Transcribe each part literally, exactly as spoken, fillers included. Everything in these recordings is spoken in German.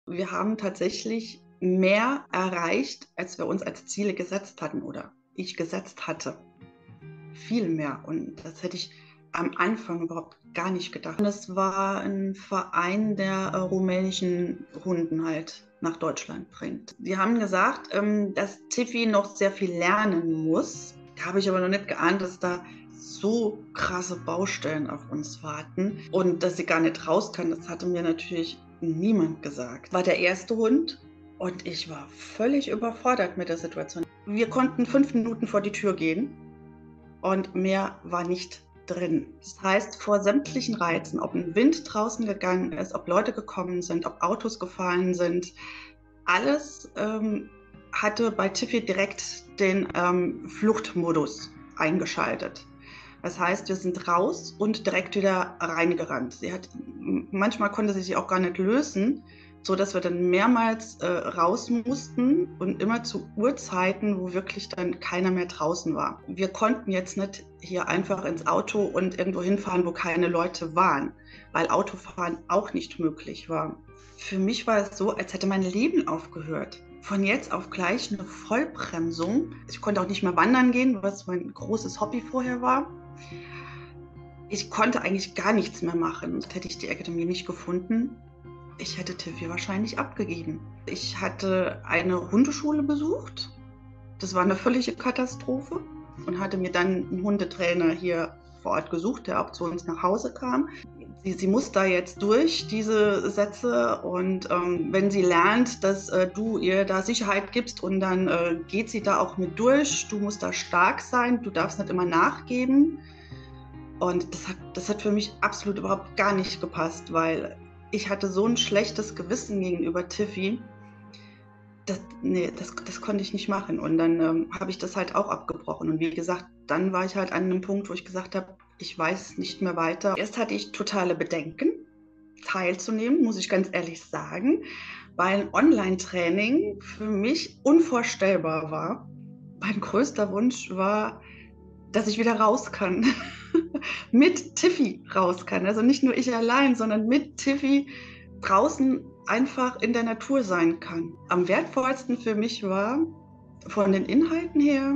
Wir haben tatsächlich mehr erreicht, als wir uns als Ziele gesetzt hatten oder ich gesetzt hatte. Viel mehr. Und das hätte ich am Anfang überhaupt gar nicht gedacht. Und es war ein Verein, der äh, rumänischen Hunden halt nach Deutschland bringt. Die haben gesagt, ähm, dass Tiffy noch sehr viel lernen muss. Da habe ich aber noch nicht geahnt, dass da so krasse Baustellen auf uns warten und dass sie gar nicht raus kann. Das hatte mir natürlich niemand gesagt. War der erste Hund und ich war völlig überfordert mit der Situation. Wir konnten fünf Minuten vor die Tür gehen und mehr war nicht drin. Das heißt, vor sämtlichen Reizen, ob ein Wind draußen gegangen ist, ob Leute gekommen sind, ob Autos gefahren sind, alles ähm, hatte bei Tiffy direkt den ähm, Fluchtmodus eingeschaltet. Das heißt, wir sind raus und direkt wieder reingerannt. Sie hat, manchmal konnte sie sich auch gar nicht lösen, so dass wir dann mehrmals äh, raus mussten und immer zu Uhrzeiten, wo wirklich dann keiner mehr draußen war. Wir konnten jetzt nicht hier einfach ins Auto und irgendwo hinfahren, wo keine Leute waren, weil Autofahren auch nicht möglich war. Für mich war es so, als hätte mein Leben aufgehört. Von jetzt auf gleich eine Vollbremsung. Ich konnte auch nicht mehr wandern gehen, was mein großes Hobby vorher war. Ich konnte eigentlich gar nichts mehr machen. Hätte ich die Akademie nicht gefunden, ich hätte Tiffy wahrscheinlich abgegeben. Ich hatte eine Hundeschule besucht. Das war eine völlige Katastrophe und hatte mir dann einen Hundetrainer hier vor Ort gesucht, der auch zu uns nach Hause kam. Sie, sie muss da jetzt durch diese Sätze und ähm, wenn sie lernt, dass äh, du ihr da Sicherheit gibst und dann äh, geht sie da auch mit durch. Du musst da stark sein, du darfst nicht immer nachgeben. Und das hat, das hat für mich absolut überhaupt gar nicht gepasst, weil ich hatte so ein schlechtes Gewissen gegenüber Tiffy. Das, nee, das, das konnte ich nicht machen. Und dann ähm, habe ich das halt auch abgebrochen. Und wie gesagt, dann war ich halt an einem Punkt, wo ich gesagt habe, ich weiß nicht mehr weiter. Erst hatte ich totale Bedenken, teilzunehmen, muss ich ganz ehrlich sagen, weil ein Online-Training für mich unvorstellbar war. Mein größter Wunsch war, dass ich wieder raus kann. Mit Tiffy raus kann. Also nicht nur ich allein, sondern mit Tiffy draußen einfach in der Natur sein kann. Am wertvollsten für mich war von den Inhalten her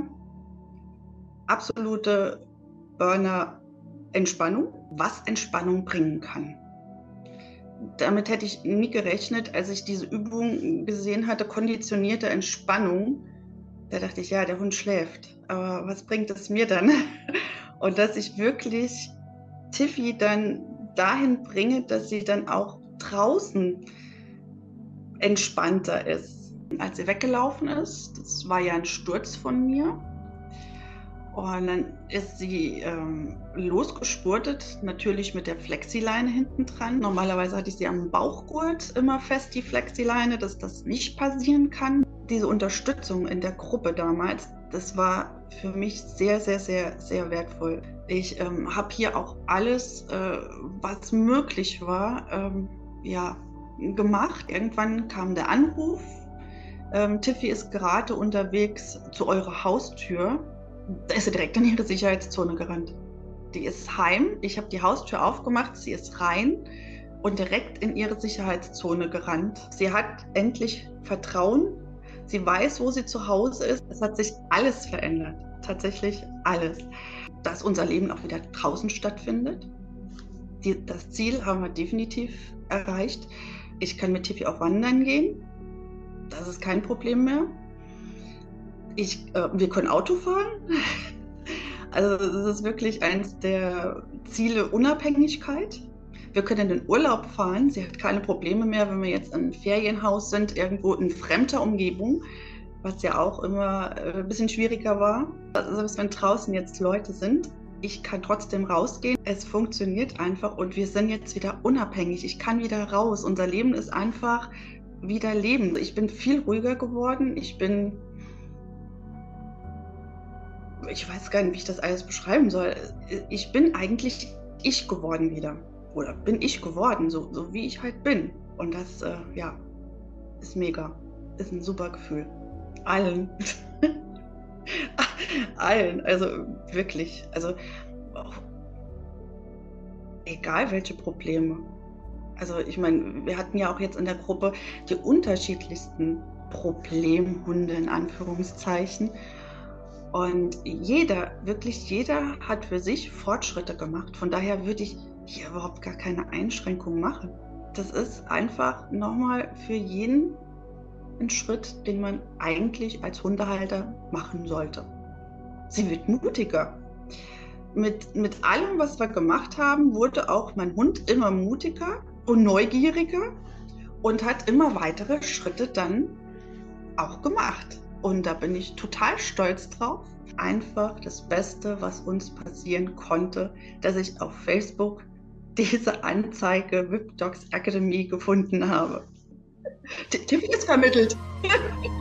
absolute Burner-Entspannung, was Entspannung bringen kann. Damit hätte ich nie gerechnet, als ich diese Übung gesehen hatte, konditionierte Entspannung. Da dachte ich, ja, der Hund schläft, aber was bringt es mir dann? Und dass ich wirklich Tiffy dann dahin bringe, dass sie dann auch draußen entspannter ist. Als sie weggelaufen ist, das war ja ein Sturz von mir, und dann ist sie ähm, losgespurtet, natürlich mit der Flexileine hinten dran. Normalerweise hatte ich sie am Bauchgurt immer fest, die Flexileine, dass das nicht passieren kann. Diese Unterstützung in der Gruppe damals, das war für mich sehr, sehr, sehr, sehr wertvoll. Ich ähm, habe hier auch alles, äh, was möglich war, ähm, ja, gemacht. Irgendwann kam der Anruf, ähm, Tiffy ist gerade unterwegs zu eurer Haustür. Da ist sie direkt in ihre Sicherheitszone gerannt. Die ist heim, ich habe die Haustür aufgemacht, sie ist rein und direkt in ihre Sicherheitszone gerannt. Sie hat endlich Vertrauen, sie weiß, wo sie zu Hause ist. Es hat sich alles verändert, tatsächlich alles. Dass unser Leben auch wieder draußen stattfindet. Die, das Ziel haben wir definitiv erreicht. Ich kann mit Tiffy auch wandern gehen, das ist kein Problem mehr. Ich, äh, wir können Auto fahren. Also das ist wirklich eines der Ziele, Unabhängigkeit. Wir können in den Urlaub fahren. Sie hat keine Probleme mehr, wenn wir jetzt in einem Ferienhaus sind, irgendwo in fremder Umgebung, was ja auch immer äh, ein bisschen schwieriger war. Also selbst wenn draußen jetzt Leute sind, ich kann trotzdem rausgehen. Es funktioniert einfach und wir sind jetzt wieder unabhängig. Ich kann wieder raus. Unser Leben ist einfach wieder Leben. Ich bin viel ruhiger geworden. Ich bin Ich weiß gar nicht, wie ich das alles beschreiben soll. Ich bin eigentlich ich geworden wieder. Oder bin ich geworden, so, so wie ich halt bin. Und das, äh, ja, ist mega. Ist ein super Gefühl. Allen. Allen. Also wirklich. Also auch egal welche Probleme. Also ich meine, wir hatten ja auch jetzt in der Gruppe die unterschiedlichsten Problemhunde in Anführungszeichen. Und jeder, wirklich jeder hat für sich Fortschritte gemacht. Von daher würde ich hier überhaupt gar keine Einschränkung machen. Das ist einfach nochmal für jeden ein Schritt, den man eigentlich als Hundehalter machen sollte. Sie wird mutiger. Mit, mit allem, was wir gemacht haben, wurde auch mein Hund immer mutiger und neugieriger und hat immer weitere Schritte dann auch gemacht. Und da bin ich total stolz drauf. Einfach das Beste, was uns passieren konnte, dass ich auf Facebook diese Anzeige V I P Dogs Academy gefunden habe. Tipp ist vermittelt.